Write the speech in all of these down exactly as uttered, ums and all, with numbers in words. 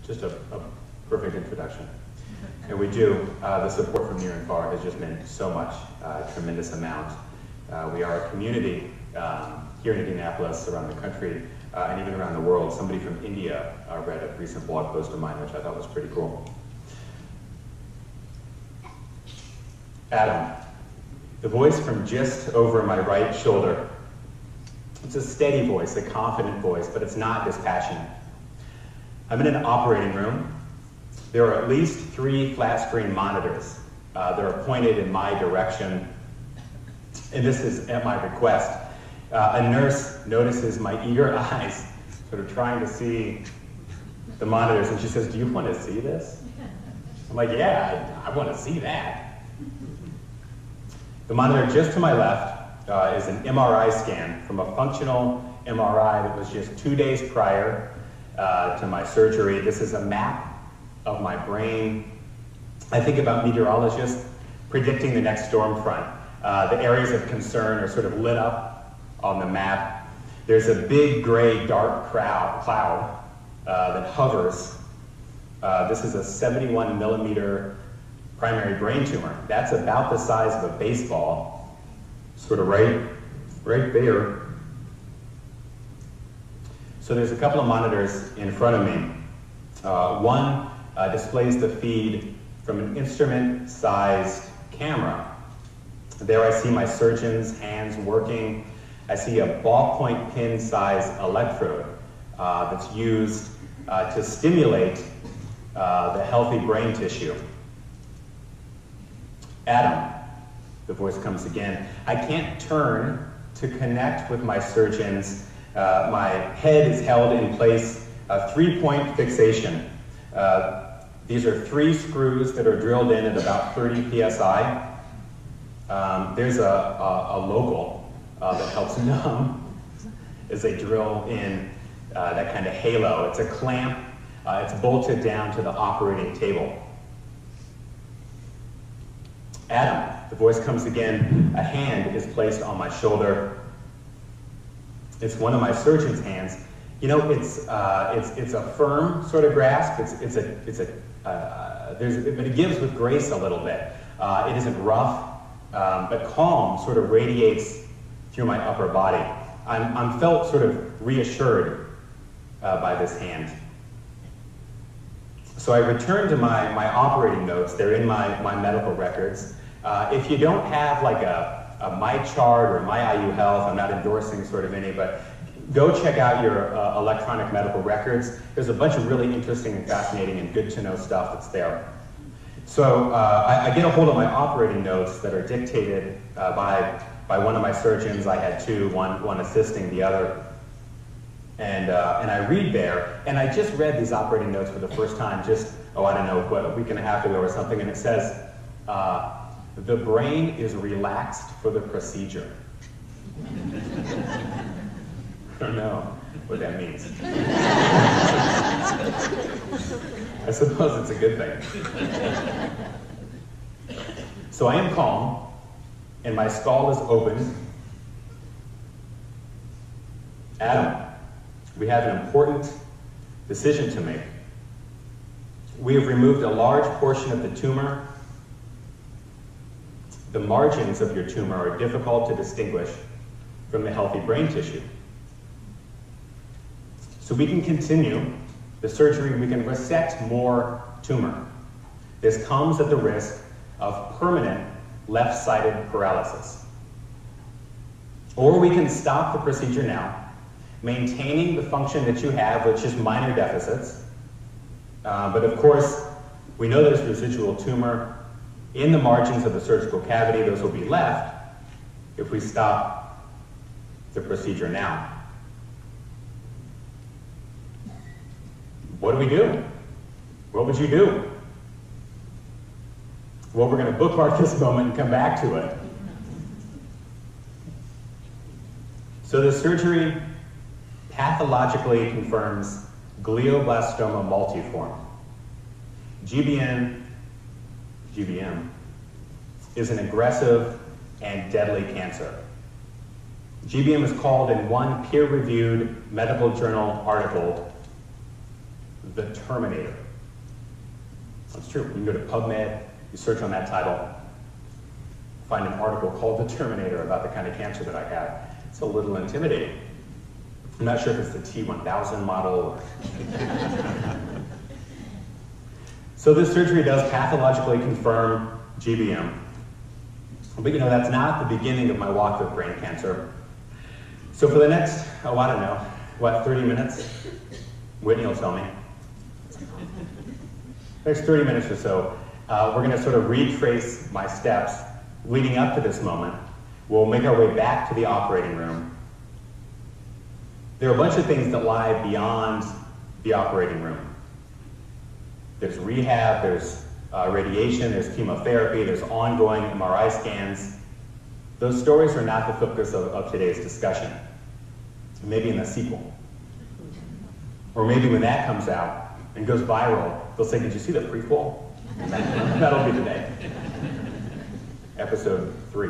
just a, a perfect introduction. And we do, uh, the support from near and far has just meant so much, uh, tremendous amount. Uh, we are a community um, here in Indianapolis, around the country, uh, and even around the world. Somebody from India uh, read a recent blog post of mine, which I thought was pretty cool. Adam, the voice from just over my right shoulder. It's a steady voice, a confident voice, but it's not dispassionate. I'm in an operating room. There are at least three flat screen monitors. Uh, they're pointed in my direction, and this is at my request. Uh, a nurse notices my eager eyes, sort of trying to see the monitors, and she says, "Do you want to see this?" I'm like, "Yeah, I, I want to see that." The monitor just to my left uh, is an M R I scan from a functional M R I that was just two days prior uh, to my surgery. This is a map of my brain. I think about meteorologists predicting the next storm front. Uh, the areas of concern are sort of lit up on the map. There's a big gray dark crowd, cloud uh, that hovers. Uh, this is a seventy-one millimeter primary brain tumor. That's about the size of a baseball, sort of right, right there. So there's a couple of monitors in front of me. Uh, one uh, displays the feed from an instrument-sized camera. There I see my surgeon's hands working. I see a ballpoint pin-sized electrode uh, that's used uh, to stimulate uh, the healthy brain tissue. Adam, the voice comes again. I can't turn to connect with my surgeons. Uh, my head is held in place, a three-point fixation. Uh, these are three screws that are drilled in at about thirty P S I. Um, there's a, a, a local uh, that helps numb as they drill in uh, that kind of halo. It's a clamp. Uh, it's bolted down to the operating table. Adam, the voice comes again. A hand is placed on my shoulder. It's one of my surgeon's hands. You know, it's uh, it's it's a firm sort of grasp. It's it's a it's a uh, there's but it gives with grace a little bit. Uh, it isn't rough, um, but calm sort of radiates through my upper body. I'm I'm felt sort of reassured uh, by this hand. So I return to my, my operating notes. They're in my, my medical records. Uh, if you don't have like a, a My Chart or My I U Health, I'm not endorsing sort of any, but go check out your uh, electronic medical records. There's a bunch of really interesting and fascinating and good to know stuff that's there. So uh, I, I get a hold of my operating notes that are dictated uh, by, by one of my surgeons. I had two, one, one assisting the other. And, uh, and I read there, and I just read these operating notes for the first time, just, oh, I don't know, what, a week and a half ago or something, and it says, uh, the brain is relaxed for the procedure. I don't know what that means. I suppose it's a good thing. So I am calm, and my skull is open. Adam, we have an important decision to make. We have removed a large portion of the tumor. The margins of your tumor are difficult to distinguish from the healthy brain tissue. So we can continue the surgery, we can resect more tumor. This comes at the risk of permanent left-sided paralysis. Or we can stop the procedure now, maintaining the function that you have with just minor deficits. Uh, but of course, we know there's residual tumor in the margins of the surgical cavity. Those will be left if we stop the procedure now. What do we do? What would you do? Well, we're going to bookmark this moment and come back to it. So the surgery pathologically confirms glioblastoma multiforme. G B M, G B M is an aggressive and deadly cancer. G B M is called in one peer-reviewed medical journal article the Terminator. That's true. You can go to PubMed, you search on that title, find an article called The Terminator about the kind of cancer that I have. It's a little intimidating. I'm not sure if it's the T one thousand model. So this surgery does pathologically confirm G B M. But you know, that's not the beginning of my walk with brain cancer. So for the next, oh, I don't know, what, thirty minutes? Whitney will tell me. Next thirty minutes or so, uh, we're gonna sort of retrace my steps leading up to this moment. We'll make our way back to the operating room. There are a bunch of things that lie beyond the operating room. There's rehab, there's uh, radiation, there's chemotherapy, there's ongoing M R I scans. Those stories are not the focus of, of today's discussion. Maybe in the sequel. Or maybe when that comes out and goes viral, they'll say, did you see the prequel? That'll be today. Episode three.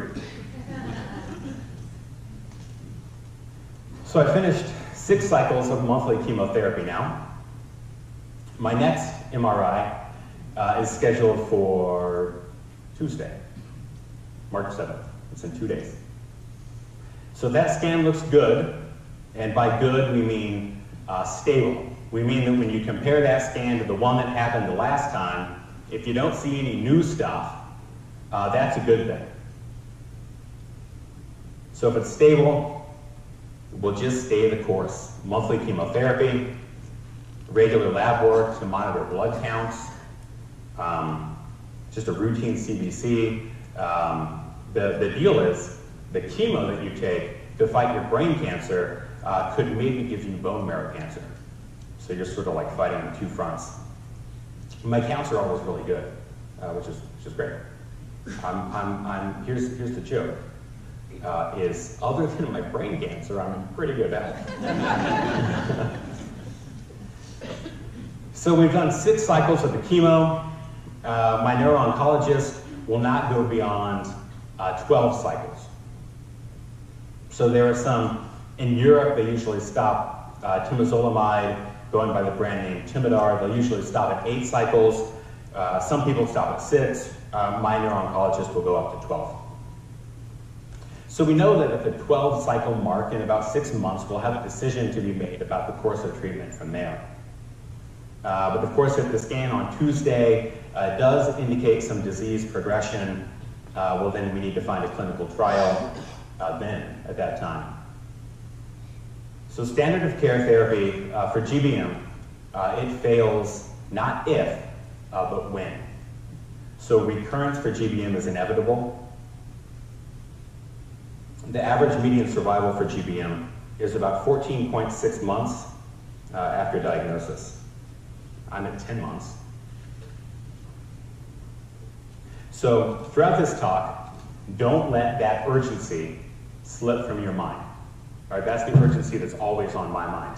So I finished six cycles of monthly chemotherapy now. My next M R I uh, is scheduled for Tuesday, March seventh. It's in two days. So that scan looks good, and by good we mean uh, stable. We mean that when you compare that scan to the one that happened the last time, if you don't see any new stuff, uh, that's a good thing. So if it's stable, we'll just stay the course. Monthly chemotherapy, regular lab work to monitor blood counts, um, just a routine C B C. Um, the, the deal is, the chemo that you take to fight your brain cancer uh, could maybe give you bone marrow cancer. So you're sort of like fighting on two fronts. My counts are always really good, uh, which is which is great. I'm, I'm, I'm, here's, here's the joke. Uh, is other than my brain cancer, I'm pretty good at it. So we've done six cycles of the chemo. Uh, my neuro-oncologist will not go beyond uh, twelve cycles. So there are some, in Europe, they usually stop uh, temozolomide, going by the brand name Timidar. They'll usually stop at eight cycles. Uh, some people stop at six. Uh, my neuro-oncologist will go up to twelve. So we know that at the twelve cycle mark, in about six months, we'll have a decision to be made about the course of treatment from there. Uh, but of course, if the scan on Tuesday uh, does indicate some disease progression, uh, well then we need to find a clinical trial uh, then, at that time. So standard of care therapy uh, for G B M, uh, it fails not if, uh, but when. So recurrence for G B M is inevitable. The average median survival for G B M is about fourteen point six months uh, after diagnosis. I'm at ten months. So throughout this talk, don't let that urgency slip from your mind. All right, that's the urgency that's always on my mind.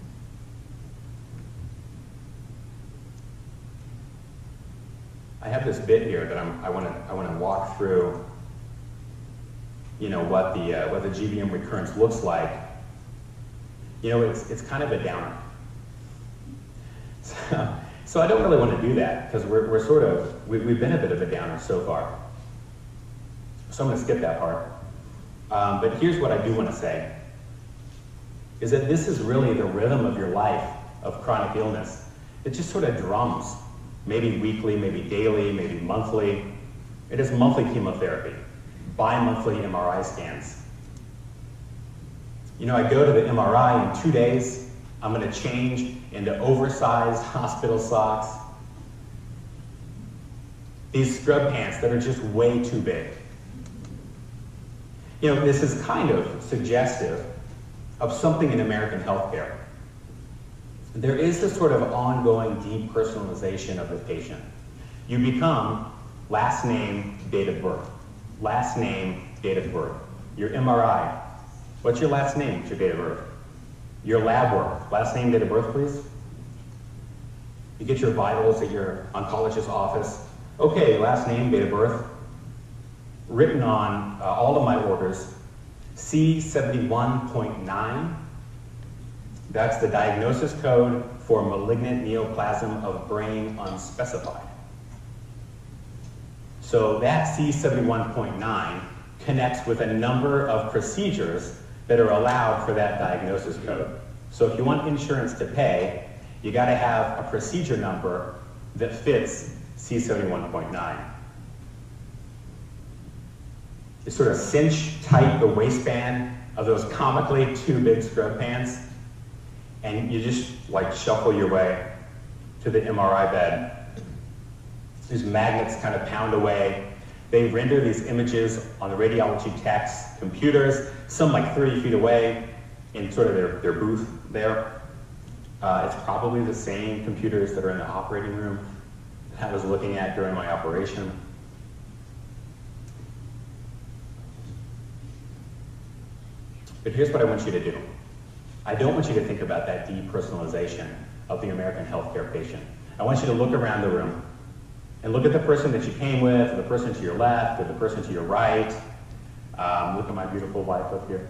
I have this bit here that I'm, I want to I want to walk through. You know what the uh, what the G B M recurrence looks like. You know, it's it's kind of a downer. So, so I don't really want to do that because we're we're sort of we, we've been a bit of a downer so far. So I'm going to skip that part. Um, but here's what I do want to say: is that this is really the rhythm of your life of chronic illness. It just sort of drums, maybe weekly, maybe daily, maybe monthly. It is monthly chemotherapy. Bi-monthly M R I scans. You know, I go to the M R I in two days. I'm going to change into oversized hospital socks. These scrub pants that are just way too big. You know, this is kind of suggestive of something in American healthcare. There is this sort of ongoing depersonalization of the patient. You become last name, date of birth. Last name, date of birth. Your M R I. What's your last name? What's your date of birth? Your lab work. Last name, date of birth, please. You get your vitals at your oncologist's office. Okay, last name, date of birth. Written on uh, all of my orders, C seventy-one point nine, That's the diagnosis code for malignant neoplasm of brain unspecified. So that C seventy-one point nine connects with a number of procedures that are allowed for that diagnosis code. So if you want insurance to pay, you got to have a procedure number that fits C seventy-one point nine. You sort of cinch tight the waistband of those comically too big scrub pants, and you just like shuffle your way to the M R I bed. These magnets kind of pound away. They render these images on the radiology tech's computers, some like thirty feet away in sort of their, their booth there. Uh, it's probably the same computers that are in the operating room that I was looking at during my operation. But here's what I want you to do. I don't want you to think about that depersonalization of the American healthcare patient. I want you to look around the room and look at the person that you came with, or the person to your left, or the person to your right. Um, look at my beautiful wife up here.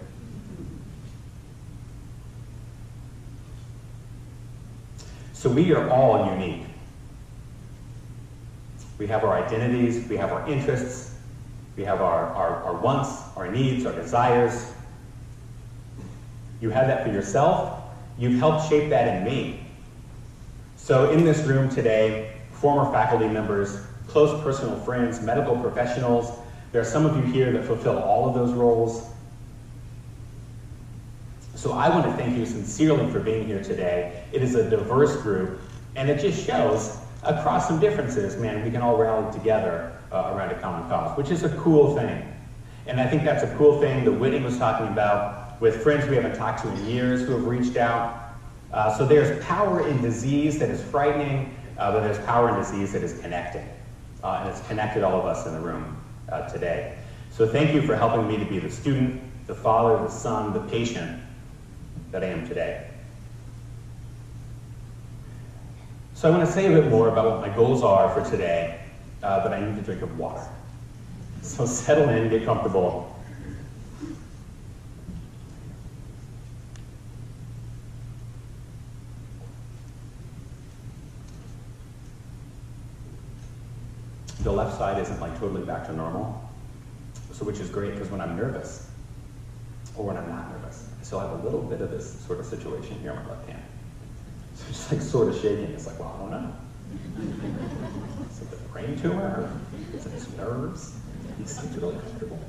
So we are all unique. We have our identities, we have our interests, we have our, our, our wants, our needs, our desires. You have that for yourself. You've helped shape that in me. So in this room today, former faculty members, close personal friends, medical professionals, there are some of you here that fulfill all of those roles. So I want to thank you sincerely for being here today. It is a diverse group, and it just shows across some differences, man, we can all rally together uh, around a common cause, which is a cool thing. And I think that's a cool thing that Whitney was talking about with friends we haven't talked to in years who have reached out. Uh, so there's power in disease that is frightening, uh, but there's power in disease that is connecting. Uh, and it's connected all of us in the room uh, today. So thank you for helping me to be the student, the father, the son, the patient that I am today. So I want to say a bit more about what my goals are for today, uh, but I need a drink of water. So settle in, get comfortable. The left side isn't like totally back to normal, so which is great because when I'm nervous, or when I'm not nervous, I still have a little bit of this sort of situation here on my left hand. So it's like sort of shaking. It's like, well, I don't know. Is it the brain tumor? Or is it his nerves? He seems really comfortable.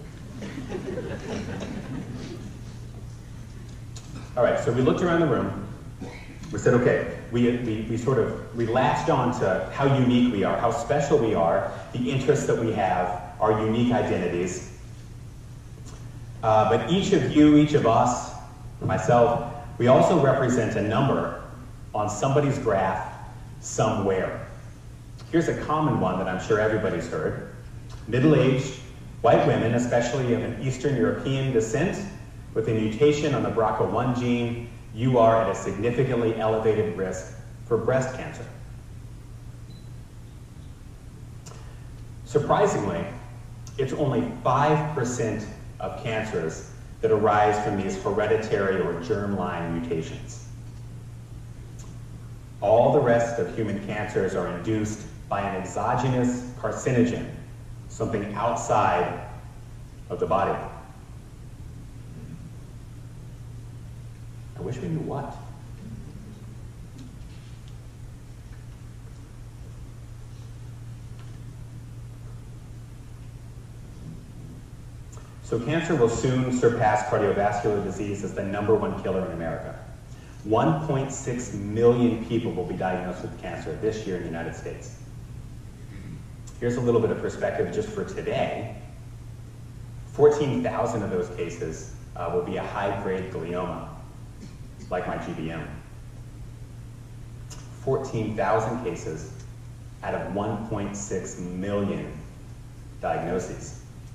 All right, so we looked around the room. We said, okay, we, we, we sort of, we latched on to how unique we are, how special we are, the interests that we have, our unique identities. Uh, but each of you, each of us, myself, we also represent a number on somebody's graph somewhere. Here's a common one that I'm sure everybody's heard. Middle-aged white women, especially of an Eastern European descent, with a mutation on the B R C A one gene, you are at a significantly elevated risk for breast cancer. Surprisingly, it's only five percent of cancers that arise from these hereditary or germline mutations. All the rest of human cancers are induced by an exogenous carcinogen, something outside of the body. I wish we knew what. So cancer will soon surpass cardiovascular disease as the number one killer in America. one point six million people will be diagnosed with cancer this year in the United States. Here's a little bit of perspective just for today. fourteen thousand of those cases uh, will be a high-grade glioma, like my G B M. fourteen thousand cases out of one point six million diagnoses.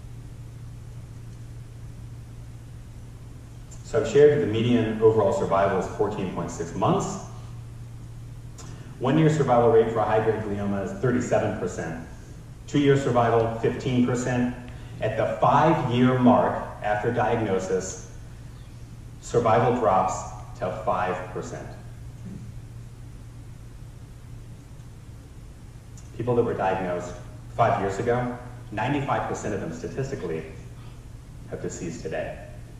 So I've shared that the median overall survival is fourteen point six months. One-year survival rate for a high-grade glioma is thirty-seven percent. Two-year survival, fifteen percent. At the five-year mark after diagnosis, survival drops to five percent. People that were diagnosed five years ago, ninety-five percent of them statistically have deceased today.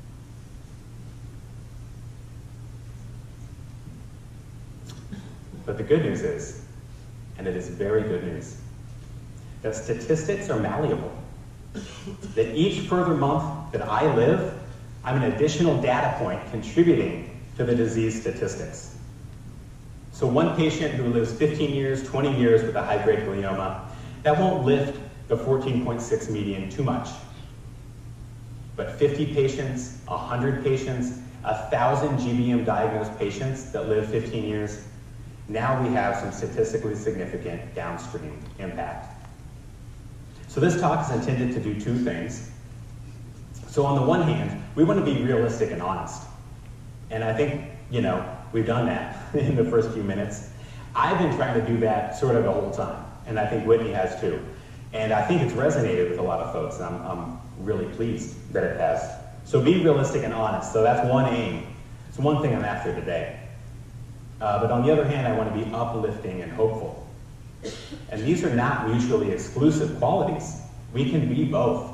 But the good news is, and it is very good news, that statistics are malleable. That each further month that I live, I'm an additional data point contributing to the disease statistics. So one patient who lives fifteen years, twenty years with a high-grade glioma, that won't lift the fourteen point six median too much. But fifty patients, one hundred patients, one thousand G B M diagnosed patients that live fifteen years, now we have some statistically significant downstream impact. So this talk is intended to do two things. So on the one hand, we want to be realistic and honest. And I think, you know, we've done that in the first few minutes. I've been trying to do that sort of the whole time, and I think Whitney has too. And I think it's resonated with a lot of folks, and I'm, I'm really pleased that it has. So be realistic and honest. So that's one aim. It's one thing I'm after today. Uh, but on the other hand, I want to be uplifting and hopeful. And these are not mutually exclusive qualities. We can be both.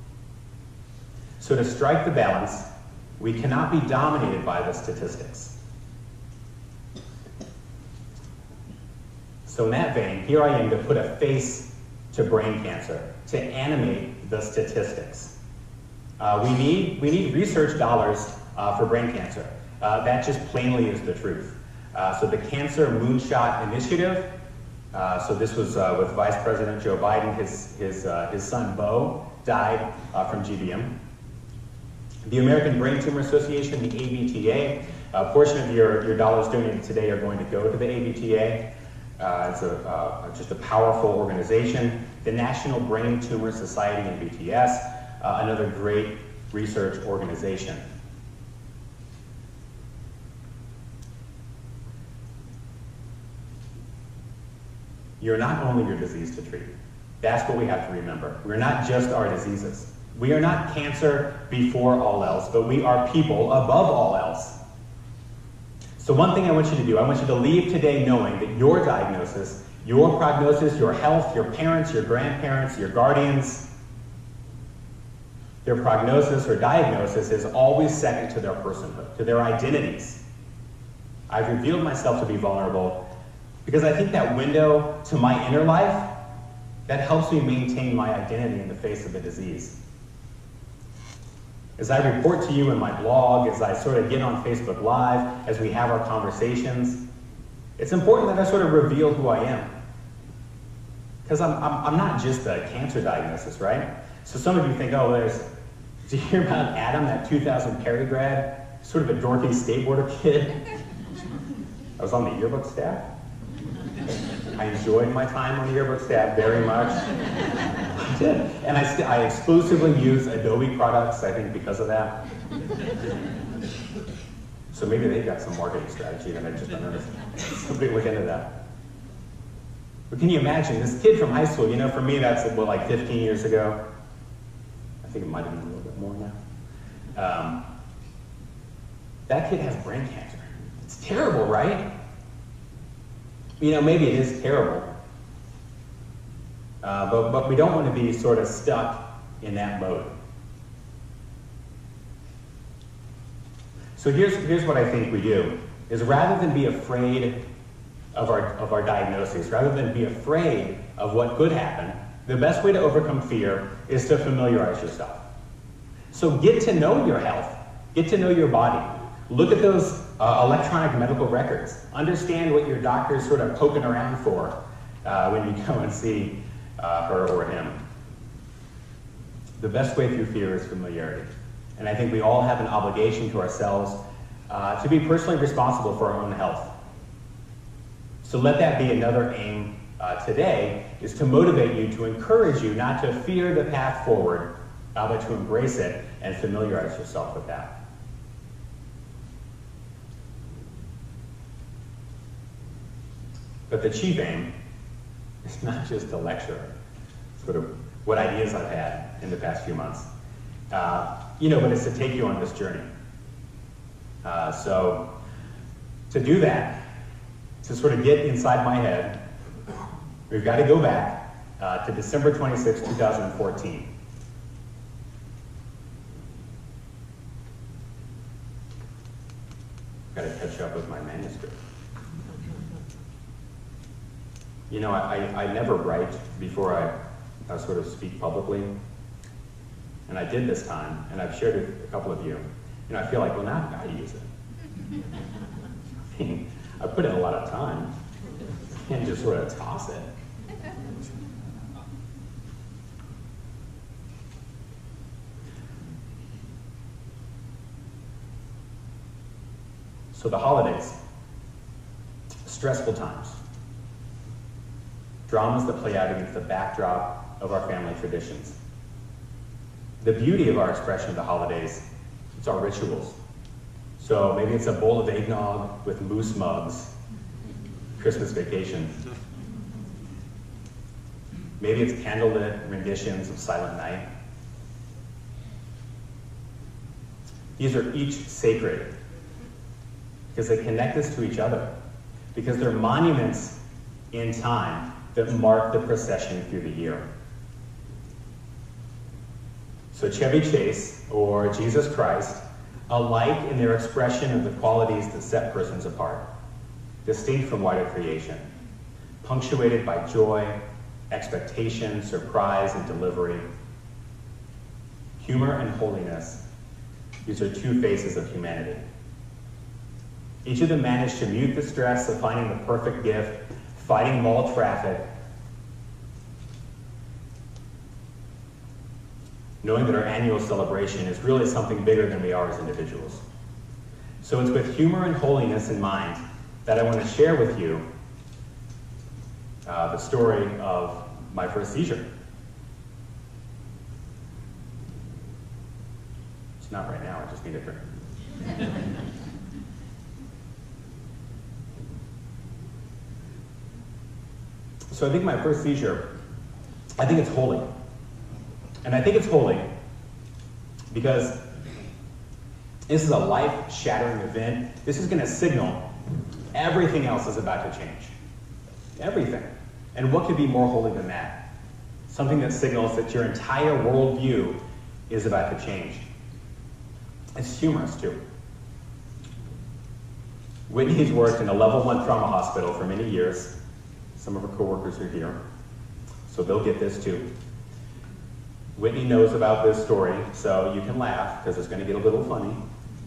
So to strike the balance, we cannot be dominated by the statistics. So in that vein, here I am to put a face to brain cancer, to animate the statistics. Uh, we, need, we need research dollars uh, for brain cancer. Uh, that just plainly is the truth. Uh, so the Cancer Moonshot Initiative, uh, so this was uh, with Vice President Joe Biden. His, his, uh, his son, Bo, died uh, from G B M. The American Brain Tumor Association, the A B T A, a portion of your, your dollars donated today are going to go to the A B T A. Uh, it's a, uh, just a powerful organization. The National Brain Tumor Society, N B T S, uh, another great research organization. You're not only your disease to treat. That's what we have to remember. We're not just our diseases. We are not cancer before all else, but we are people above all else. So one thing I want you to do, I want you to leave today knowing that your diagnosis, your prognosis, your health, your parents, your grandparents, your guardians, their prognosis or diagnosis is always second to their personhood, to their identities. I've revealed myself to be vulnerable because I think that window to my inner life, that helps me maintain my identity in the face of the disease. As I report to you in my blog, as I sort of get on Facebook Live, as we have our conversations, it's important that I sort of reveal who I am. Because I'm, I'm, I'm not just a cancer diagnosis, right? So some of you think, oh, there's, did you hear about Adam, that two thousand Perry grad? Sort of a dorky skateboarder kid. I was on the yearbook staff. I enjoyed my time on the yearbook staff very much. I did. And I, I exclusively use Adobe products, I think, because of that. So maybe they've got some marketing strategy that I just don't understand. Somebody look into that. But can you imagine, this kid from high school, you know, for me that's, what, like fifteen years ago? I think it might have been a little bit more now. Um, that kid has brain cancer. It's terrible, right? You know, maybe it is terrible, uh, but, but we don't want to be sort of stuck in that mode. So here's, here's what I think we do, is rather than be afraid of our, of our diagnosis, rather than be afraid of what could happen, the best way to overcome fear is to familiarize yourself. So get to know your health, get to know your body. Look at those uh, electronic medical records. Understand what your doctor's sort of poking around for uh, when you go and see uh, her or him. The best way through fear is familiarity. And I think we all have an obligation to ourselves uh, to be personally responsible for our own health. So let that be another aim uh, today, is to motivate you, to encourage you not to fear the path forward, uh, but to embrace it and familiarize yourself with that. But the chief aim is not just to lecture, sort of what ideas I've had in the past few months, uh, you know, but it's to take you on this journey. Uh, so To do that, to sort of get inside my head, we've got to go back uh, to December twenty-sixth, two thousand fourteen. Got to catch up with my manuscript. You know, I, I, I never write before I, I sort of speak publicly. And I did this time, and I've shared it with a couple of you. And I feel like, well, now I've got to use it. I mean, I put in a lot of time. I can't just sort of toss it. So the holidays, stressful times, dramas that play out against the backdrop of our family traditions. The beauty of our expression of the holidays, it's our rituals. So maybe it's a bowl of eggnog with moose mugs, Christmas Vacation. Maybe it's candlelit renditions of Silent Night. These are each sacred because they connect us to each other, because they're monuments in time that mark the procession through the year. So Chevy Chase, or Jesus Christ, alike in their expression of the qualities that set persons apart, distinct from wider creation, punctuated by joy, expectation, surprise, and delivery. Humor and holiness, these are two faces of humanity. Each of them managed to mute the stress of finding the perfect gift, fighting mall traffic, knowing that our annual celebration is really something bigger than we are as individuals. So it's with humor and holiness in mind that I want to share with you uh, the story of my first seizure. It's not right now, I just need a drink. So I think my first seizure, I think it's holy. And I think it's holy because this is a life-shattering event. This is going to signal everything else is about to change. Everything. And what could be more holy than that? Something that signals that your entire worldview is about to change. It's humorous, too. Whitney's worked in a level one trauma hospital for many years. Some of her coworkers are here, so they'll get this too. Whitney knows about this story, so you can laugh, because it's going to get a little funny.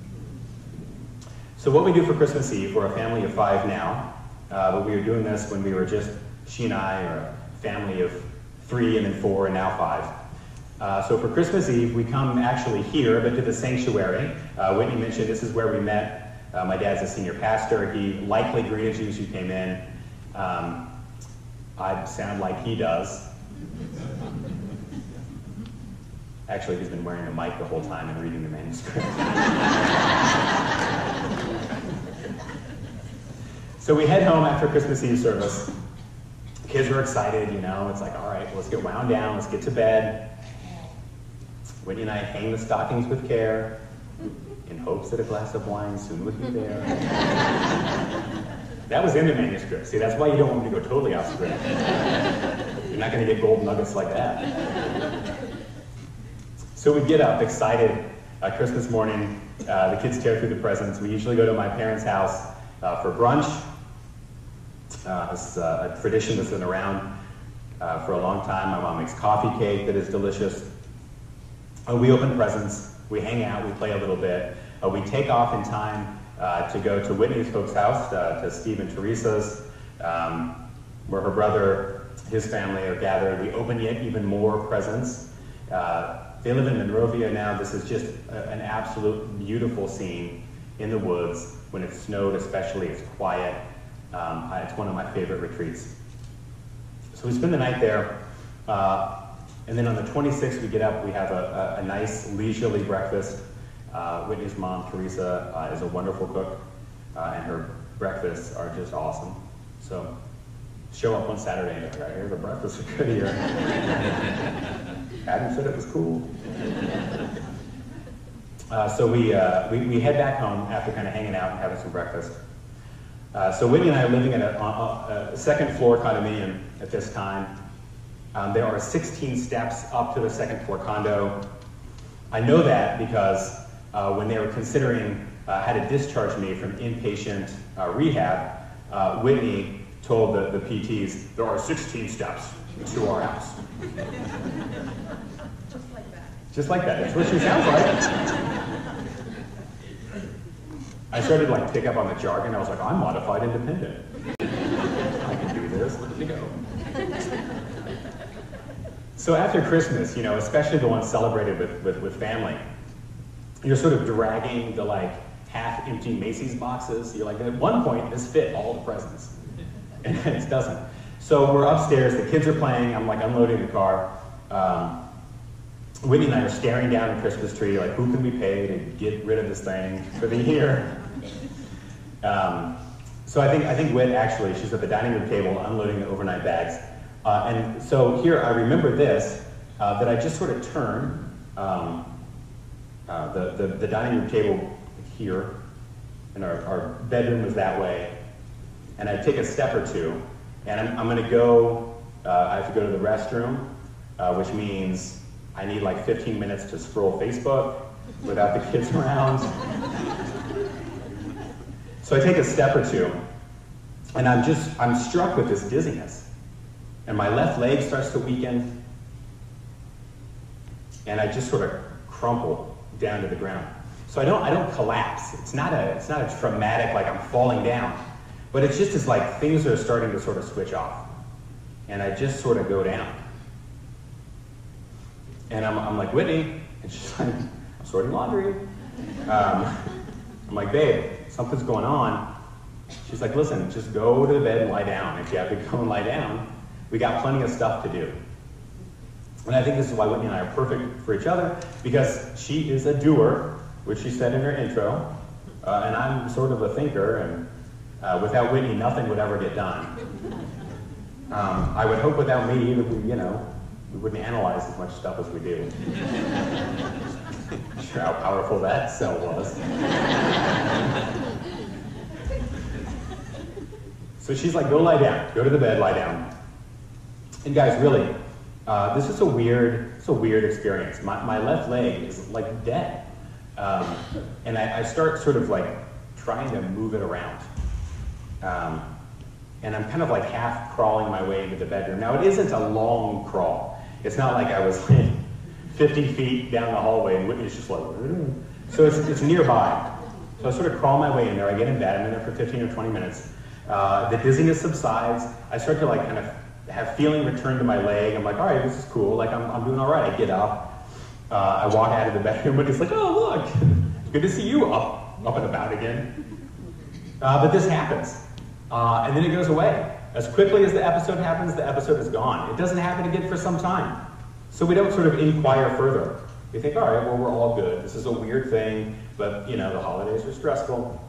So what we do for Christmas Eve, we're a family of five now, uh, but we were doing this when we were just she and I, or a family of three, and then four, and now five. Uh, so for Christmas Eve, we come actually here, but to the sanctuary. Uh, Whitney mentioned this is where we met. Uh, my dad's a senior pastor. He likely greeted you as you came in. Um, I sound like he does. Actually, he's been wearing a mic the whole time and reading the manuscript. So we head home after Christmas Eve service. Kids are excited, you know. It's like, all right, well, let's get wound down, let's get to bed. Whitney and I hang the stockings with care in hopes that a glass of wine soon would be there. That was in the manuscript. See, that's why you don't want me to go totally off script. You're not going to get gold nuggets like that. So we get up excited uh, Christmas morning. Uh, the kids tear through the presents. We usually go to my parents' house uh, for brunch. Uh, it's uh, a tradition that's been around uh, for a long time. My mom makes coffee cake that is delicious. Uh, we open presents. We hang out. We play a little bit. Uh, we take off in time Uh, to go to Whitney's folks' house, uh, to Steve and Teresa's, um, where her brother, his family are gathered. We open yet even more presents. Uh, they live in Monrovia now. This is just a, an absolute beautiful scene in the woods. When it's snowed especially, it's quiet. Um, it's one of my favorite retreats. So we spend the night there, uh, and then on the twenty-sixth we get up, we have a, a, a nice leisurely breakfast. Uh, Whitney's mom, Teresa, uh, is a wonderful cook, uh, and her breakfasts are just awesome. So show up on Saturday and go, I hear the breakfasts are good here. Adam said it was cool. Uh, so we, uh, we, we head back home after kind of hanging out and having some breakfast. Uh, so Whitney and I are living in a, a, a second floor condominium at this time. Um, there are sixteen steps up to the second floor condo. I know that because uh, when they were considering uh, how to discharge me from inpatient uh, rehab, uh, Whitney told the, the P Ts, there are sixteen steps to our house. Just like that. Just like that, that's what she sounds like. I started to like pick up on the jargon. I was like, I'm modified independent. I can do this, look at me go. So after Christmas, you know, especially the one celebrated with, with, with family, you're sort of dragging the like half-empty Macy's boxes. You're like, at one point, this fit all the presents. And it doesn't. So we're upstairs, the kids are playing, I'm like unloading the car. Um, Whitney and I are staring down the Christmas tree, like who can we pay to get rid of this thing for the year? Um, so I think, I think Whit actually, she's at the dining room table unloading the overnight bags. Uh, and so here I remember this, uh, that I just sort of turn um, uh, the, the, the dining room table here, and our, our bedroom was that way, and I take a step or two, and I'm, I'm gonna go, uh, I have to go to the restroom, uh, which means I need like fifteen minutes to scroll Facebook without the kids around. So I take a step or two, and I'm just, I'm struck with this dizziness. And my left leg starts to weaken, and I just sort of crumple down to the ground. So I don't, I don't collapse. It's not a, it's not a traumatic, like I'm falling down, but it's just as like things are starting to sort of switch off, and I just sort of go down. And I'm, I'm like, Whitney, and she's like, I'm sorting laundry. Um, I'm like, babe, something's going on. She's like, listen, just go to the bed and lie down. If you have to go and lie down, we got plenty of stuff to do. And I think this is why Whitney and I are perfect for each other, because she is a doer, which she said in her intro, uh, and I'm sort of a thinker, and uh, without Whitney, nothing would ever get done. Um, I would hope without me, that we, you know, we wouldn't analyze as much stuff as we do. Not sure how powerful that cell was. So she's like, go lie down, go to the bed, lie down. And guys, really, uh, this is a weird, it's a weird experience. My, my left leg is like dead. Um, and I, I start sort of like trying to move it around. Um, and I'm kind of like half crawling my way into the bedroom. Now, it isn't a long crawl. It's not like I was like fifty feet down the hallway and Whitney's just like, Ugh. So it's, it's nearby. So I sort of crawl my way in there. I get in bed, I'm in there for fifteen or twenty minutes. Uh, the dizziness subsides. I start to like kind of have feeling return to my leg. I'm like, all right, this is cool. Like I'm, I'm doing all right. I get up. Uh, I walk out of the bedroom, but it's like, oh, look, good to see you up, up and about again. Uh, but this happens. Uh, and then it goes away. As quickly as the episode happens, the episode is gone. It doesn't happen again for some time. So we don't sort of inquire further. We think, all right, well, we're all good. This is a weird thing, but you know, the holidays are stressful.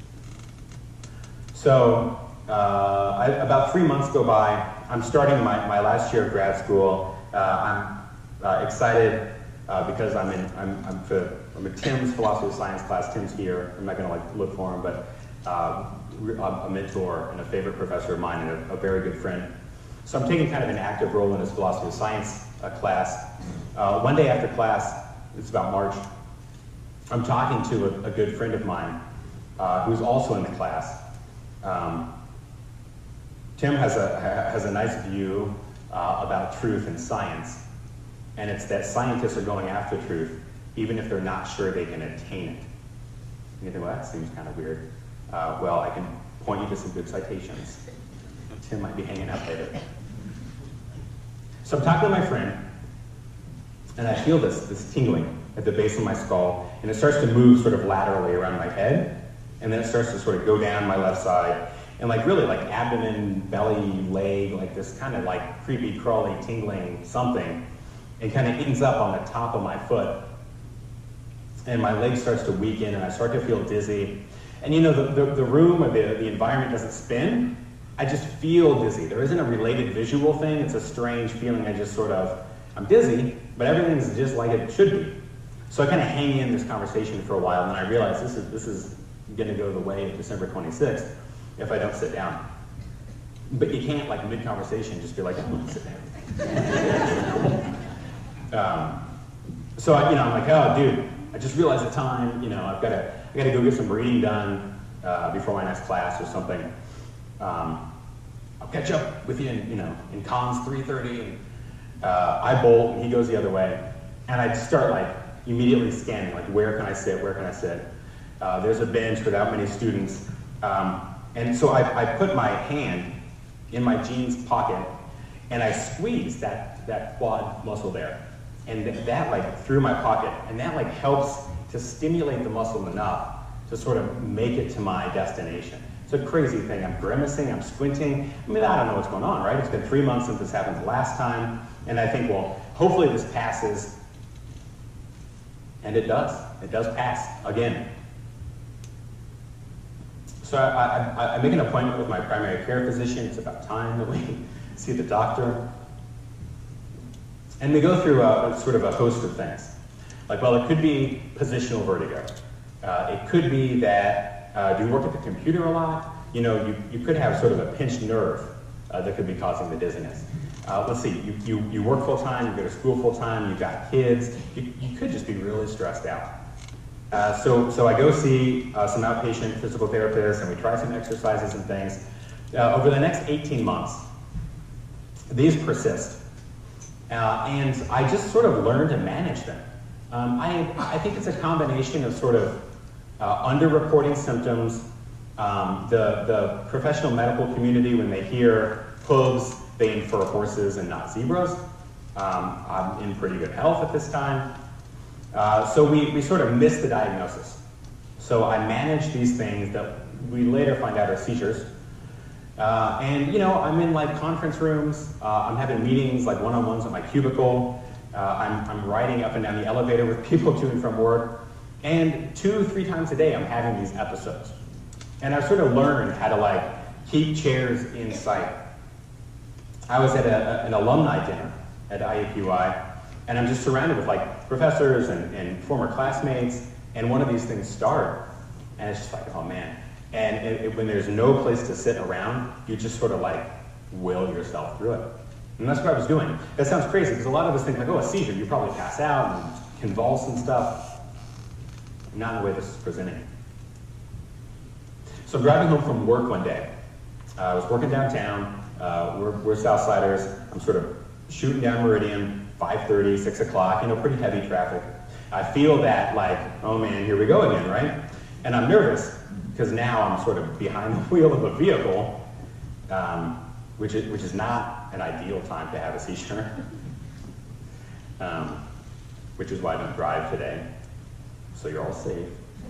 So uh, I, about three months go by. I'm starting my, my last year of grad school. Uh, I'm uh, excited uh, because I'm in I'm I'm, for, I'm in Tim's philosophy of science class. Tim's here. I'm not going to like look for him, but uh, a mentor and a favorite professor of mine and a, a very good friend. So I'm taking kind of an active role in his philosophy of science uh, class. Uh, one day after class, it's about March, I'm talking to a, a good friend of mine uh, who's also in the class. Um, Tim has a, has a nice view uh, about truth and science, and it's that scientists are going after truth even if they're not sure they can attain it. And you think, well, that seems kind of weird. Uh, well, I can point you to some good citations. Tim might be hanging out later. So I'm talking to my friend, and I feel this, this tingling at the base of my skull, and it starts to move sort of laterally around my head, and then it starts to sort of go down my left side, and like really like abdomen, belly, leg, like this kind of like creepy, crawly, tingling something, and kind of ends up on the top of my foot. And my leg starts to weaken, and I start to feel dizzy. And you know, the, the, the room or the, the environment doesn't spin. I just feel dizzy. There isn't a related visual thing. It's a strange feeling. I just sort of, I'm dizzy, but everything's just like it should be. So I kind of hang in this conversation for a while, and then I realize this is, this is going to go the way of December twenty-sixth. if I don't sit down. But you can't, like, mid-conversation, just be like, I'm gonna sit down. um, so, I, you know, I'm like, oh, dude, I just realized the time, you know, I've got to, I got to go get some reading done uh, before my next class or something. Um, I'll catch up with you in, you know, in comms three thirty, and uh, I bolt, and he goes the other way, and I start, like, immediately scanning, like, where can I sit, where can I sit? Uh, there's a bench without many students, um, and so I, I put my hand in my jeans pocket, and I squeeze that, that quad muscle there. And th that like through my pocket, and that like helps to stimulate the muscle enough to sort of make it to my destination. It's a crazy thing. I'm grimacing, I'm squinting. I mean, I don't know what's going on, right? It's been three months since this happened the last time, and I think, well, hopefully this passes. And it does. It does pass again. So I, I, I make an appointment with my primary care physician. It's about time that we see the doctor. And we go through a, a sort of a host of things. Like, well, it could be positional vertigo. Uh, it could be that, uh, do you work at the computer a lot? You know, you, you could have sort of a pinched nerve uh, that could be causing the dizziness. Uh, let's see, you, you, you work full-time, you go to school full-time, you've got kids. You, you could just be really stressed out. Uh, so, so I go see uh, some outpatient physical therapists, and we try some exercises and things. Uh, over the next eighteen months, these persist. Uh, and I just sort of learned to manage them. Um, I, I think it's a combination of sort of uh, underreporting symptoms. Um, the, the professional medical community, when they hear hooves, they infer horses and not zebras. Um, I'm in pretty good health at this time. Uh, so we, we sort of miss the diagnosis. So I manage these things that we later find out are seizures. Uh, and, you know, I'm in, like, conference rooms. Uh, I'm having meetings, like, one-on-ones at my cubicle. Uh, I'm, I'm riding up and down the elevator with people to and from work. And two, three times a day, I'm having these episodes. And I've sort of learned how to, like, keep chairs in sight. I was at a, an alumni dinner at I A P Y, and I'm just surrounded with, like, professors and, and former classmates, and one of these things start, and it's just like, oh, man. And it, it, when there's no place to sit around, you just sort of, like, will yourself through it. And that's what I was doing. That sounds crazy, because a lot of us think, like, oh, a seizure, you probably pass out and convulse and stuff. Not in the way this is presenting. So I'm driving home from work one day. Uh, I was working downtown. Uh, we're, we're Southsiders. I'm sort of shooting down Meridian, five thirty, six o'clock, you know, pretty heavy traffic. I feel that, like, oh man, here we go again, right? And I'm nervous, because now I'm sort of behind the wheel of a vehicle, um, which, is, which is not an ideal time to have a seizure, um, which is why I don't drive today, so you're all safe.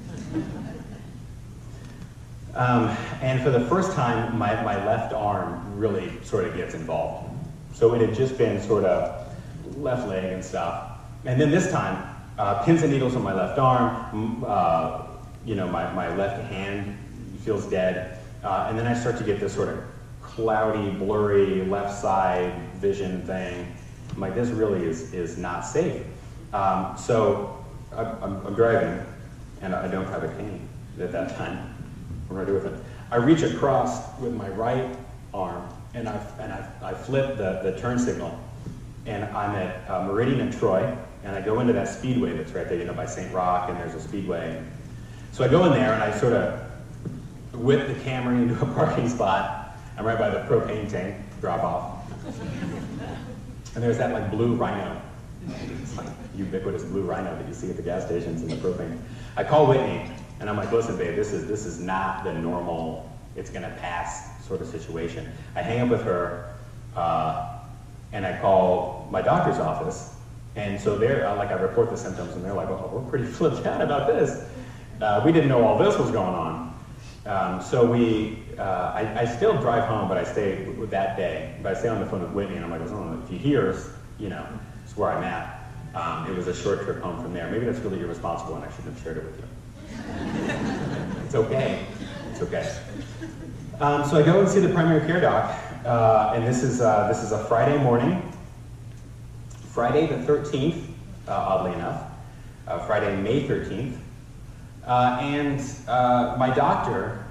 Um, and for the first time, my, my left arm really sort of gets involved. So it had just been sort of left leg and stuff. And then this time, uh, pins and needles on my left arm, uh, you know, my, my left hand feels dead. Uh, and then I start to get this sort of cloudy, blurry left side vision thing. I'm like, this really is, is not safe. Um, so I, I'm, I'm driving, and I don't have a cane at that time. What do I do with it? I reach across with my right arm, and I, and I, I flip the, the turn signal. And I'm at uh, Meridian and Troy, and I go into that speedway that's right there, you know, by Saint Roch, and there's a speedway. So I go in there, and I sort of whip the Camry into a parking spot. I'm right by the propane tank drop-off. And there's that, like, blue Rhino. It's like ubiquitous blue Rhino that you see at the gas stations and the propane. I call Whitney, and I'm like, listen, babe, this is, this is not the normal, it's gonna pass sort of situation. I hang up with her, uh, and I call my doctor's office. And so they're, uh, like, I report the symptoms, and they're like, oh, we're pretty flipped out about this. Uh, we didn't know all this was going on. Um, so we, uh, I, I still drive home, but I stay with that day. But I stay on the phone with Whitney, and I'm like, oh, if you hear us, you know, it's where I'm at. Um, it was a short trip home from there. Maybe that's really irresponsible, and I shouldn't have shared it with you. It's okay. It's okay. Um, so I go and see the primary care doc, uh, and this is uh, this is a Friday morning, Friday the thirteenth, uh, oddly enough, uh, Friday May thirteenth, uh, and uh, my doctor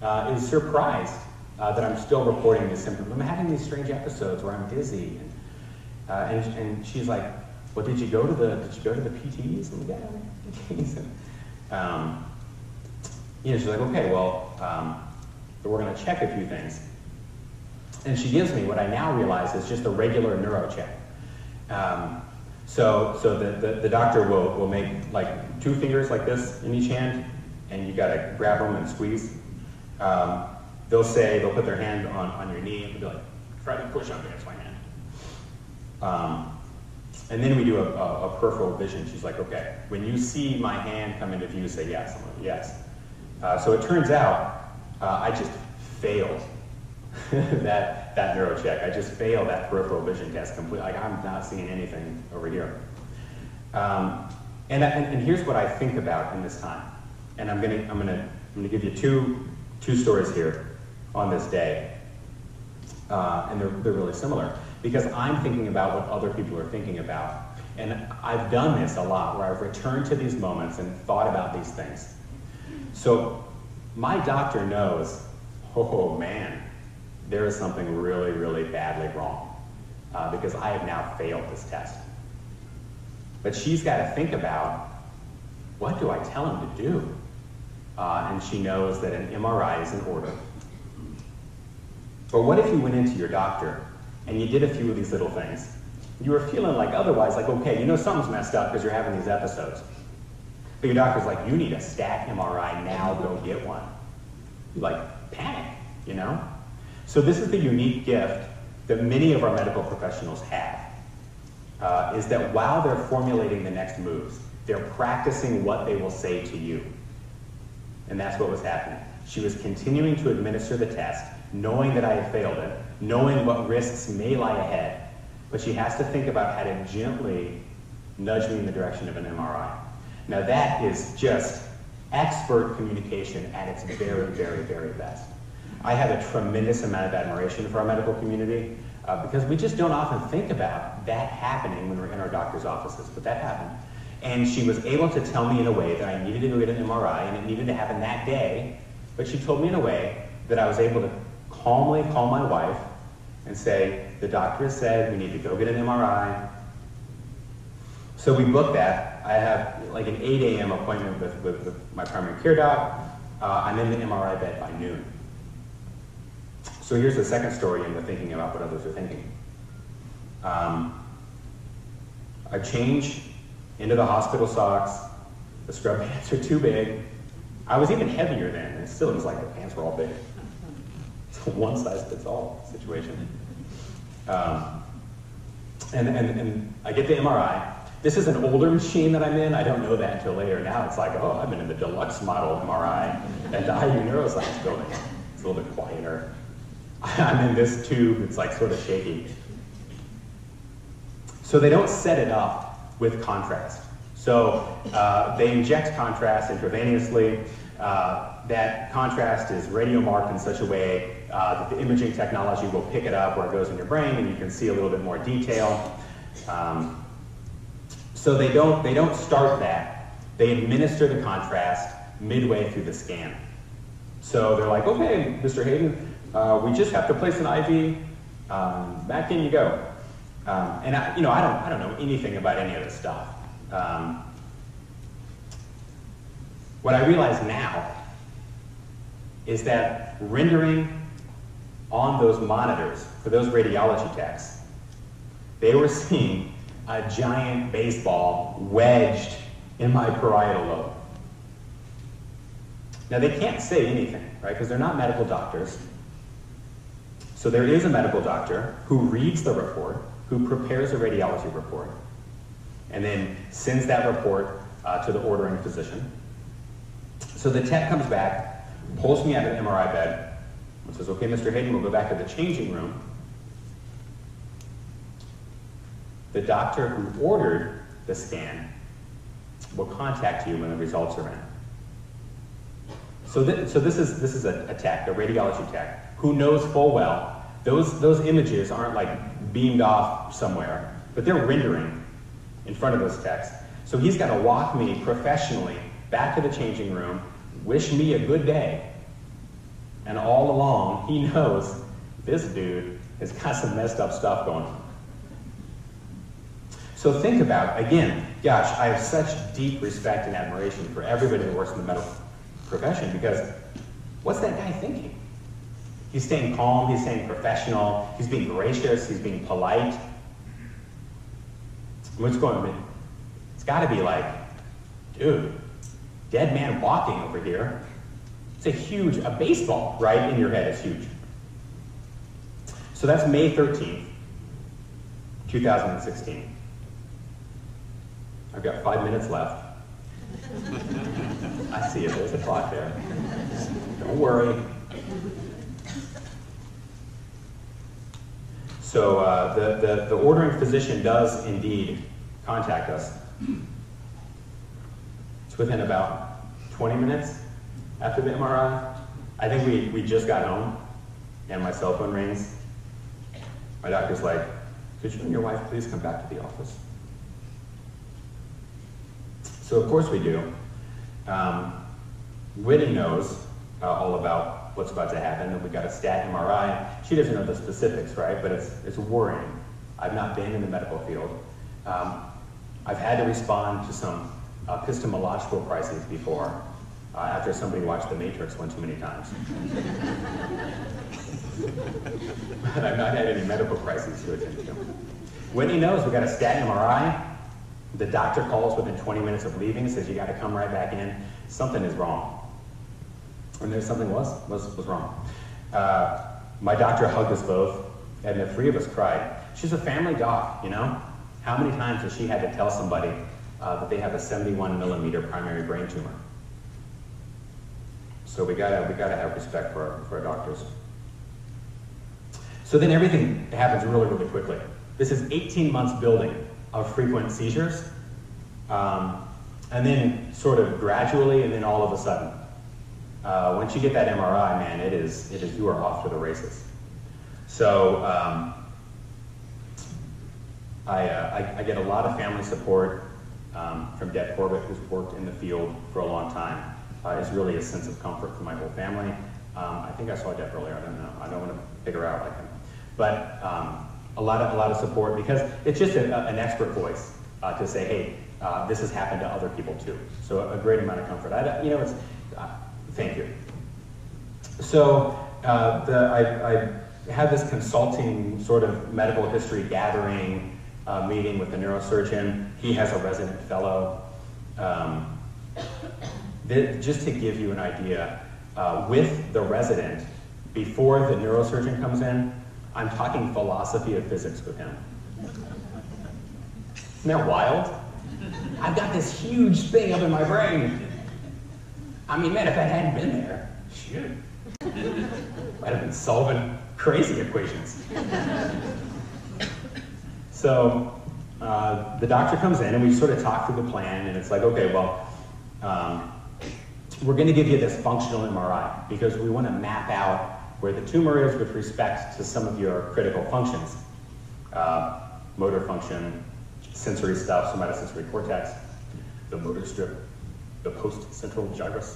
uh, is surprised uh, that I'm still reporting these symptoms. I'm having these strange episodes where I'm dizzy, and, uh, and, and she's like, well, did you go to the, did you go to the P Ts? And, yeah, P Ts. And, um, you know, she's like, okay, well, um, we're gonna check a few things. And she gives me what I now realize is just a regular neuro check. Um, so so the, the, the doctor will, will make like two fingers like this in each hand, and you gotta grab them and squeeze. Um, they'll say, they'll put their hand on, on your knee and be like, try to push up against my hand. Um, and then we do a, a, a peripheral vision. She's like, okay, when you see my hand come into view, say yes. I'm like, yes. Uh, so it turns out uh, I just failed that, that neuro check. I just failed that peripheral vision test completely. Like, I'm not seeing anything over here. Um, and, and, and here's what I think about in this time. And I'm gonna, I'm gonna, I'm gonna give you two, two stories here on this day. Uh, and they're, they're really similar, because I'm thinking about what other people are thinking about. And I've done this a lot, where I've returned to these moments and thought about these things. So my doctor knows, oh man, there is something really, really badly wrong, uh, because I have now failed this test. But she's got to think about, what do I tell him to do? Uh, and she knows that an M R I is in order. But what if you went into your doctor and you did a few of these little things? You were feeling like otherwise, like, okay, you know something's messed up because you're having these episodes. But your doctor's like, you need a stat M R I now, go get one. You like panic, you know? So this is the unique gift that many of our medical professionals have, uh, is that while they're formulating the next moves, they're practicing what they will say to you. And that's what was happening. She was continuing to administer the test, knowing that I had failed it, knowing what risks may lie ahead, but she has to think about how to gently nudge me in the direction of an M R I. Now that is just expert communication at its very, very, very best. I have a tremendous amount of admiration for our medical community, uh, because we just don't often think about that happening when we're in our doctor's offices, but that happened. And she was able to tell me in a way that I needed to go get an M R I, and it needed to happen that day, but she told me in a way that I was able to calmly call my wife and say, the doctor has said we need to go get an M R I. So we booked that. I have like an eight A M appointment with, with, with my primary care doc. Uh, I'm in the M R I bed by noon. So here's the second story in the thinking about what others are thinking. Um, I change into the hospital socks. The scrub pants are too big. I was even heavier then, and it still was like the pants were all big. It's a one size fits all situation. Um, and, and, and I get the M R I. This is an older machine that I'm in. I don't know that until later. Now it's like, oh, I've been in the deluxe model M R I at the I U Neuroscience building. It's a little bit quieter. I'm in this tube. It's like sort of shaky. So they don't set it up with contrast. So uh, they inject contrast intravenously. Uh, that contrast is radio marked in such a way uh, that the imaging technology will pick it up where it goes in your brain, and you can see a little bit more detail. Um, so they don't, they don't start that. They administer the contrast midway through the scan. So they're like, okay, Mister Hayden, uh, we just have to place an I V. Um, back in you go. Um, and I, you know, I don't, I don't know anything about any of this stuff. Um, what I realize now is that rendering on those monitors for those radiology techs, they were seeing a giant baseball wedged in my parietal lobe. Now they can't say anything, right? Because they're not medical doctors. So there is a medical doctor who reads the report, who prepares a radiology report, and then sends that report uh, to the ordering physician. So the tech comes back, pulls me out of the M R I bed, and says, okay, Mister Hayden, we'll go back to the changing room. The doctor who ordered the scan will contact you when the results are in. So, th so this is, this is a, a tech, a radiology tech, who knows full well those, those images aren't like beamed off somewhere, but they're rendering in front of those techs. So he's got to walk me professionally back to the changing room, wish me a good day, And all along, he knows this dude has got some messed up stuff going on. So think about, again, gosh, I have such deep respect and admiration for everybody that works in the medical profession, because what's that guy thinking? He's staying calm, he's staying professional, he's being gracious, he's being polite. What's going on? It's got to be like, dude, dead man walking over here. It's a huge, a baseball, right, in your head is huge. So that's May thirteenth, two thousand sixteen. I've got five minutes left. I see it, there's a clock there. Don't worry. So uh, the, the, the ordering physician does indeed contact us. It's within about twenty minutes after the M R I. I think we, we just got home and my cell phone rings. My doctor's like, could you and your wife please come back to the office? So of course we do. Um, Whitney knows uh, all about what's about to happen, and we got a stat M R I. She doesn't know the specifics, right? But it's, it's worrying. I've not been in the medical field. Um, I've had to respond to some epistemological crises before, uh, after somebody watched The Matrix one too many times. But I've not had any medical crises to attend to. Whitney knows we got a stat M R I. The doctor calls within twenty minutes of leaving, says you got to come right back in. Something is wrong. And there's something was, was, was wrong. Uh, my doctor hugged us both, and the three of us cried. She's a family doc, you know? How many times has she had to tell somebody uh, that they have a seventy-one millimeter primary brain tumor? So we gotta, we gotta have respect for our, for our doctors. So then everything happens really, really quickly. This is eighteen months building of frequent seizures, um, and then sort of gradually, and then all of a sudden. Uh, once you get that M R I, man, it is, it is, you are off to the races. So um, I, uh, I, I get a lot of family support um, from Deb Corbett, who's worked in the field for a long time. Uh, it's really a sense of comfort for my whole family. Um, I think I saw Deb earlier, I don't know. I don't want to figure out like him. But um, a lot of a lot of support, because it's just a, a, an expert voice uh, to say, hey, uh, this has happened to other people too. So a, a great amount of comfort. I, you know, it's uh, thank you. So uh, the, I, I had this consulting sort of medical history gathering uh, meeting with the neurosurgeon. He has a resident fellow. Um, th just to give you an idea, uh, with the resident, before the neurosurgeon comes in, I'm talking philosophy of physics with him. Isn't that wild? I've got this huge thing up in my brain. I mean, man, if that hadn't been there, shoot. Might have been solving crazy equations. So uh, the doctor comes in and we sort of talk through the plan, and it's like, okay, well, um, we're gonna give you this functional M R I because we wanna map out where the tumor is with respect to some of your critical functions. Uh, motor function, sensory stuff, somatosensory cortex, the motor strip, the post-central gyrus.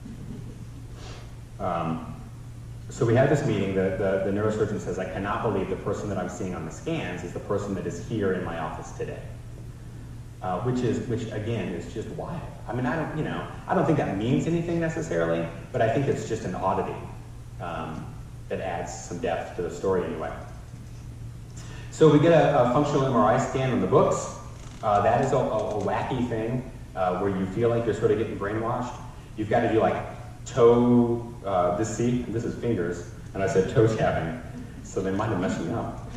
Um, so we had this meeting, the, the, the neurosurgeon says, I cannot believe the person that I'm seeing on the scans is the person that is here in my office today. Uh, which is, which again, is just wild. I mean, I don't, you know, I don't think that means anything necessarily, but I think it's just an oddity. Um, that adds some depth to the story anyway. So we get a, a functional M R I scan on the books. Uh, that is a, a, a wacky thing uh, where you feel like you're sort of getting brainwashed. You've got to do like toe, uh, this see, this is fingers, and I said toe tapping, so they might have messed me up.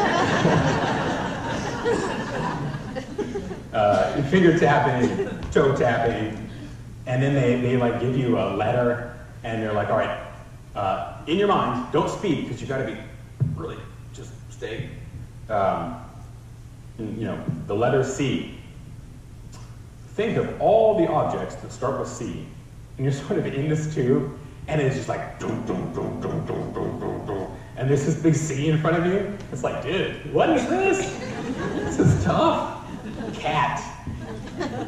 uh, finger tapping, toe tapping, and then they, they like give you a letter, and they're like, all right, Uh, in your mind, don't speak, because you got to be really, just stay, um, you know, the letter C. Think of all the objects that start with C, and you're sort of in this tube, and it's just like, dum, dum, dum, dum, dum, dum, dum, dum. And there's this big C in front of you. It's like, dude, what is this? This is tough. Cat.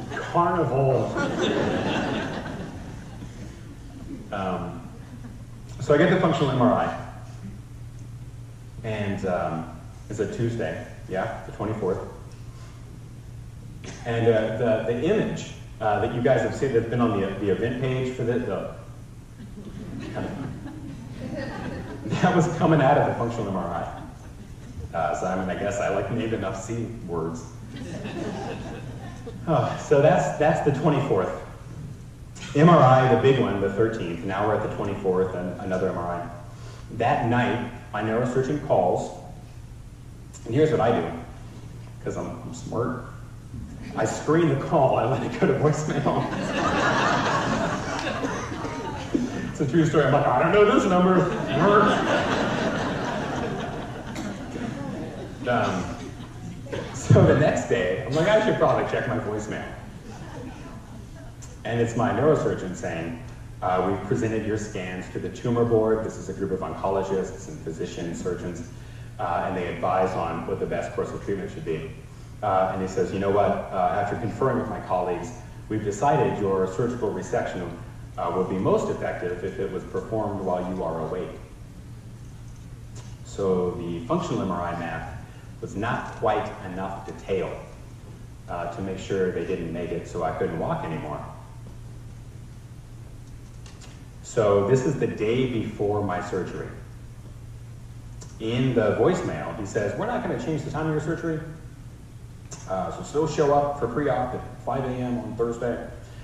Carnival. um, So I get the functional M R I, and um, it's a Tuesday, yeah, the twenty-fourth. And uh, the, the image uh, that you guys have seen that's been on the, the event page for the, the kind of, that was coming out of the functional M R I. Uh, so I mean, I guess I like made enough C words. Oh, so that's, that's the twenty-fourth. M R I, the big one, the thirteenth. Now we're at the twenty-fourth, and another M R I. That night, my neurosurgeon calls, and here's what I do, because I'm, I'm smart. I screen the call, I let it go to voicemail. It's a true story. I'm like, I don't know this number. um, so the next day, I'm like, I should probably check my voicemail. And it's my neurosurgeon saying, uh, we've presented your scans to the tumor board. This is a group of oncologists and physicians, surgeons, uh, and they advise on what the best course of treatment should be. Uh, and he says, you know what, uh, after conferring with my colleagues, we've decided your surgical resection uh, will be most effective if it was performed while you are awake. So the functional M R I map was not quite enough detail uh, to make sure they didn't make it so I couldn't walk anymore. So this is the day before my surgery. In the voicemail, he says, we're not going to change the time of your surgery, uh, so still show up for pre-op at five A M on Thursday.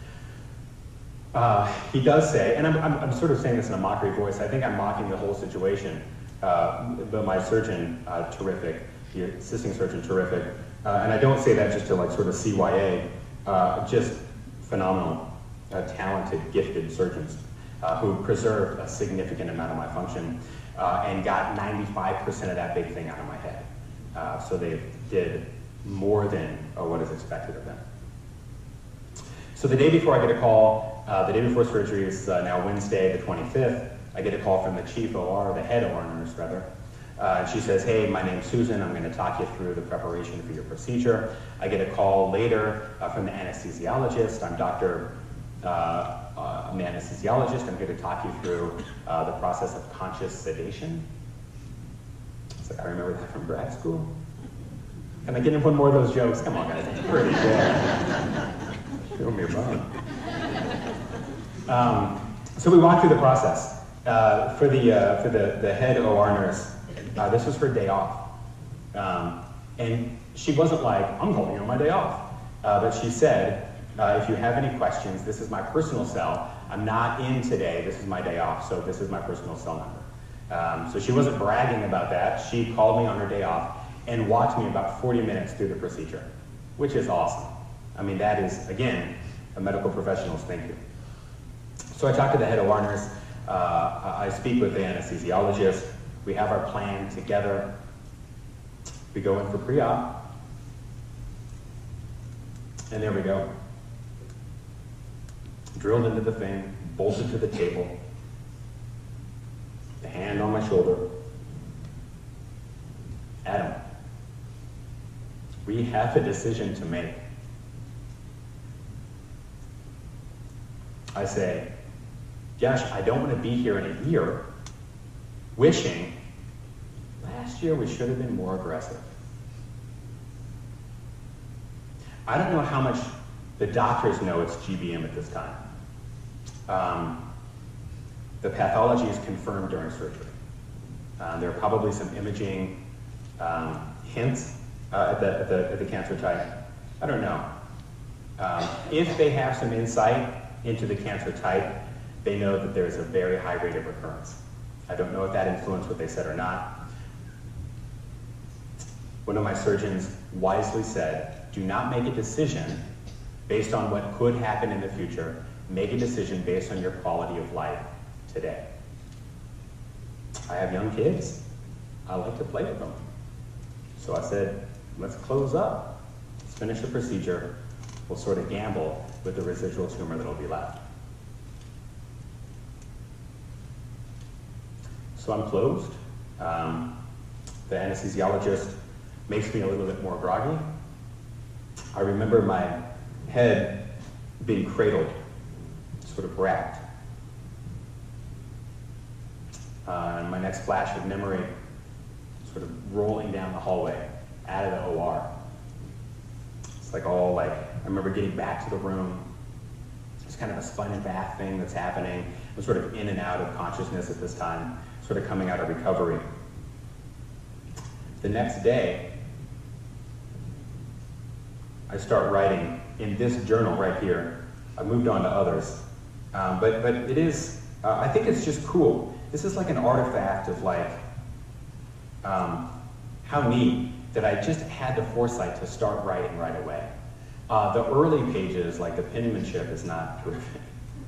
Uh, he does say, and I'm, I'm, I'm sort of saying this in a mockery voice, I think I'm mocking the whole situation, uh, but my surgeon, uh, terrific, the assisting surgeon, terrific, uh, and I don't say that just to like sort of C Y A, uh, just phenomenal, uh, talented, gifted surgeons. Uh, who preserved a significant amount of my function uh, and got ninety-five percent of that big thing out of my head. Uh, so they did more than uh, what is expected of them. So the day before I get a call, uh, the day before surgery is uh, now Wednesday the twenty-fifth, I get a call from the chief O R, the head O R nurse rather. Uh, and she says, hey, my name's Susan, I'm going to talk you through the preparation for your procedure. I get a call later uh, from the anesthesiologist. I'm Doctor Uh, Uh, I'm an anesthesiologist. I'm here to talk you through uh, the process of conscious sedation. It's like, I remember that from grad school. Can I get in one more of those jokes? Come on, guys. It's pretty good. Show me a bone. Um, so we walked through the process. Uh, for the, uh, for the, the head O R nurse, uh, this was her day off. Um, and she wasn't like, I'm calling you on my day off. Uh, but she said, Uh, if you have any questions, this is my personal cell. I'm not in today, this is my day off, so this is my personal cell number. Um, so she wasn't bragging about that. She called me on her day off and walked me about forty minutes through the procedure, which is awesome. I mean, that is, again, a medical professional's thank you. So I talked to the head O R nurse. Uh, I speak with the anesthesiologist. We have our plan together. We go in for pre-op. And there we go. Drilled into the thing, bolted to the table, the hand on my shoulder. Adam, we have a decision to make. I say, gosh, I don't want to be here in a year wishing last year we should have been more aggressive. I don't know how much the doctors know it's G B M at this time. Um, the pathology is confirmed during surgery. Uh, there are probably some imaging um, hints uh, at, the, at, the, at the cancer type. I don't know. Um, if they have some insight into the cancer type, they know that there's a very high rate of recurrence. I don't know if that influenced what they said or not. One of my surgeons wisely said, do not make a decision based on what could happen in the future. Make a decision based on your quality of life today. I have young kids. I like to play with them. So I said, let's close up. Let's finish the procedure. We'll sort of gamble with the residual tumor that'll be left. So I'm closed. Um, the anesthesiologist makes me a little bit more groggy. I remember my head being cradled, sort of wrapped. Uh, and my next flash of memory, sort of rolling down the hallway out of the O R. It's like all like, I remember getting back to the room. It's kind of a sponge bath thing that's happening. I'm sort of in and out of consciousness at this time, sort of coming out of recovery. The next day, I start writing in this journal right here. I moved on to others. Um, but, but it is, uh, I think it's just cool. This is like an artifact of like, um, how neat that I just had the foresight to start writing right away. Uh, the early pages, like the penmanship, is not terrific.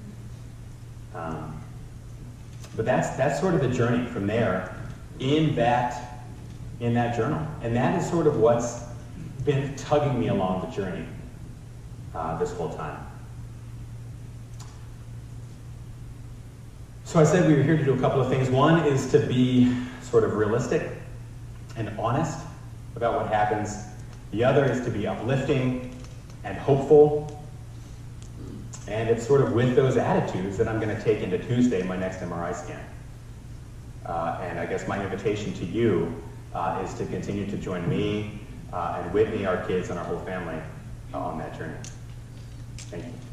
Um, but that's, that's sort of the journey from there in that, in that journal. And that is sort of what's been tugging me along the journey uh, this whole time. So I said we were here to do a couple of things. One is to be sort of realistic and honest about what happens. The other is to be uplifting and hopeful. And it's sort of with those attitudes that I'm going to take into Tuesday, my next M R I scan. Uh, and I guess my invitation to you uh, is to continue to join me uh, and Whitney, our kids, and our whole family uh, on that journey. Thank you.